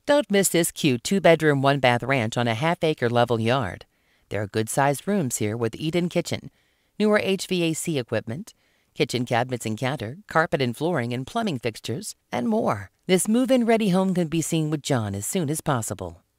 Don't miss this cute 2-bedroom, 1-bath ranch on a half-acre level yard. There are good-sized rooms here with eat-in kitchen, newer HVAC equipment, kitchen cabinets and counter, carpet and flooring and plumbing fixtures, and more. This move-in ready home can be seen with John as soon as possible.